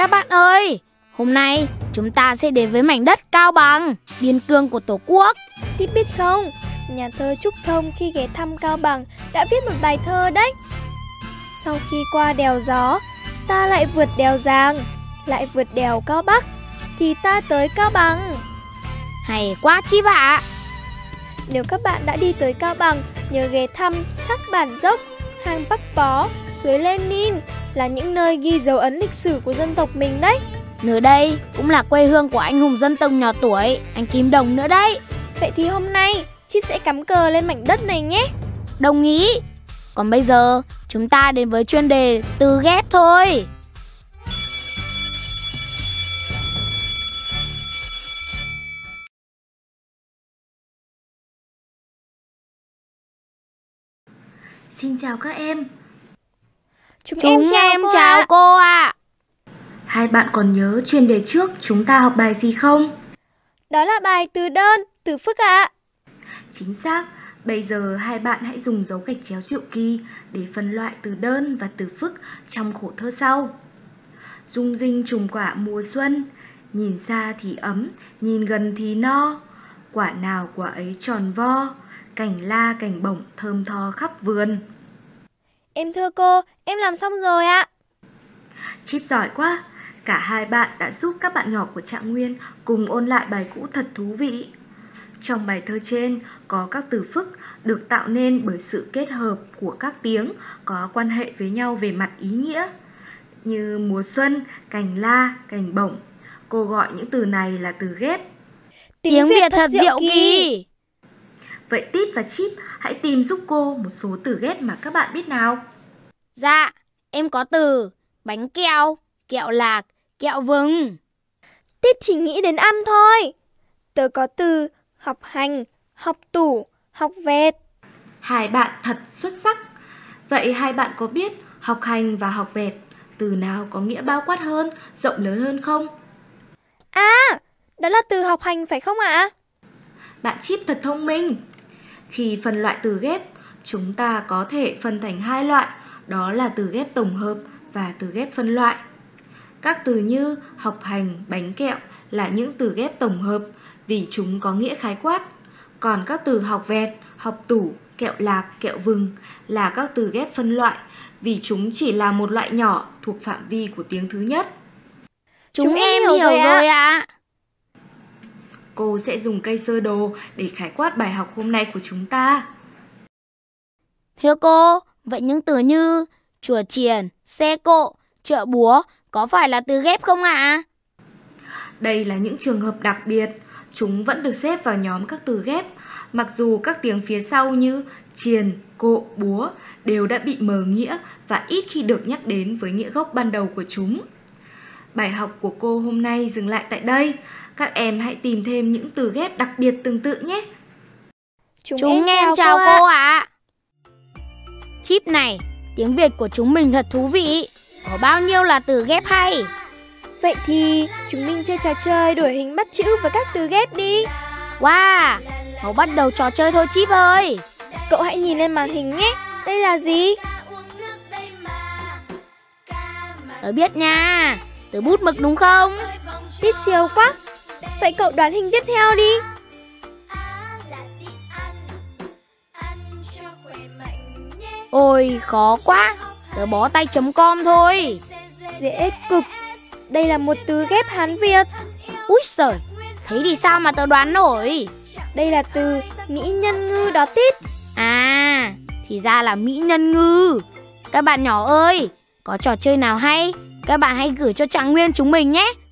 Các bạn ơi, hôm nay chúng ta sẽ đến với mảnh đất Cao Bằng, biên cương của Tổ quốc. Tít biết không, nhà thơ Trúc Thông khi ghé thăm Cao Bằng đã viết một bài thơ đấy. Sau khi qua đèo Gió, ta lại vượt đèo Giàng, lại vượt đèo Cao Bắc, thì ta tới Cao Bằng. Hay quá Chip ạ. Nếu các bạn đã đi tới Cao Bằng, nhớ ghé thăm Thác Bản Dốc, hang Bắc Bó, suối Lenin, là những nơi ghi dấu ấn lịch sử của dân tộc mình đấy. Nơi đây cũng là quê hương của anh hùng dân tộc nhỏ tuổi, anh Kim Đồng nữa đấy. Vậy thì hôm nay Chip sẽ cắm cờ lên mảnh đất này nhé. Đồng ý. Còn bây giờ chúng ta đến với chuyên đề từ ghép thôi. Xin chào các em. Chúng em chào cô ạ. Hai bạn còn nhớ chuyên đề trước chúng ta học bài gì không? Đó là bài từ đơn, từ phức ạ. Chính xác. Bây giờ hai bạn hãy dùng dấu gạch chéo triệu kỳ để phân loại từ đơn và từ phức trong khổ thơ sau. Rung rinh trùng quả mùa xuân, nhìn xa thì ấm, nhìn gần thì no. Quả nào quả ấy tròn vo, cành la cành bổng thơm tho khắp vườn. Em thưa cô, em làm xong rồi ạ. Chip giỏi quá. Cả hai bạn đã giúp các bạn nhỏ của Trạng Nguyên cùng ôn lại bài cũ thật thú vị. Trong bài thơ trên có các từ phức được tạo nên bởi sự kết hợp của các tiếng có quan hệ với nhau về mặt ý nghĩa. Như mùa xuân, cành la, cành bổng. Cô gọi những từ này là từ ghép. Tiếng Việt thật diệu kỳ. Vậy Tít và Chip hãy tìm giúp cô một số từ ghép mà các bạn biết nào. Dạ, em có từ bánh kẹo, kẹo lạc, kẹo vừng. Tít chỉ nghĩ đến ăn thôi. Tớ có từ học hành, học tủ, học vẹt. Hai bạn thật xuất sắc. Vậy hai bạn có biết học hành và học vẹt từ nào có nghĩa bao quát hơn, rộng lớn hơn không? À, đó là từ học hành phải không ạ? Bạn Chip thật thông minh. Khi phân loại từ ghép, chúng ta có thể phân thành hai loại, đó là từ ghép tổng hợp và từ ghép phân loại. Các từ như học hành, bánh kẹo là những từ ghép tổng hợp vì chúng có nghĩa khái quát. Còn các từ học vẹt, học tủ, kẹo lạc, kẹo vừng là các từ ghép phân loại vì chúng chỉ là một loại nhỏ thuộc phạm vi của tiếng thứ nhất. Chúng em hiểu rồi ạ. Cô sẽ dùng cây sơ đồ để khái quát bài học hôm nay của chúng ta. Thưa cô, vậy những từ như chùa chiền, xe cộ, chợ búa có phải là từ ghép không ạ? Đây là những trường hợp đặc biệt, chúng vẫn được xếp vào nhóm các từ ghép, mặc dù các tiếng phía sau như chiền, cộ, búa đều đã bị mờ nghĩa và ít khi được nhắc đến với nghĩa gốc ban đầu của chúng. Bài học của cô hôm nay dừng lại tại đây. Các em hãy tìm thêm những từ ghép đặc biệt tương tự nhé. Chúng em chào cô ạ. Chip này, tiếng Việt của chúng mình thật thú vị. Có bao nhiêu là từ ghép hay. Vậy thì chúng mình chơi trò chơi đổi hình bắt chữ với các từ ghép đi. Wow, mau bắt đầu trò chơi thôi Chip ơi. Cậu hãy nhìn lên màn hình nhé. Đây là gì? Tớ biết nha, từ bút mực đúng không? Tít siêu quá. Vậy cậu đoán hình tiếp theo đi. Ôi, khó quá. Tớ bó tay .com thôi. Dễ cực. Đây là một từ ghép Hán Việt. Úi giời, thế thì sao mà tớ đoán nổi. Đây là từ mỹ nhân ngư đó Tít. À, thì ra là mỹ nhân ngư. Các bạn nhỏ ơi, có trò chơi nào hay các bạn hãy gửi cho Trạng Nguyên chúng mình nhé.